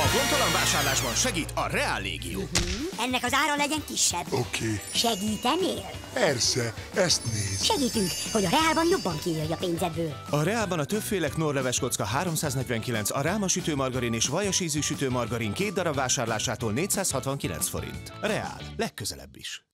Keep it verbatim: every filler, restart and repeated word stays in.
gondtalan vásárlásban segít a Reál Légió. Uh-huh. Ennek az ára legyen kisebb. Oké. Okay. Segítenél? Persze, ezt nézd. Segítünk, hogy a Reálban jobban kijöjj a pénzedből. A Reálban a többféle knorrleves kocka háromszáznegyvenkilenc, a Ráma sütőmargarin és vajas ízű sütőmargarin két darab vásárlásától négyszázhatvankilenc forint. Reál, legközelebb is.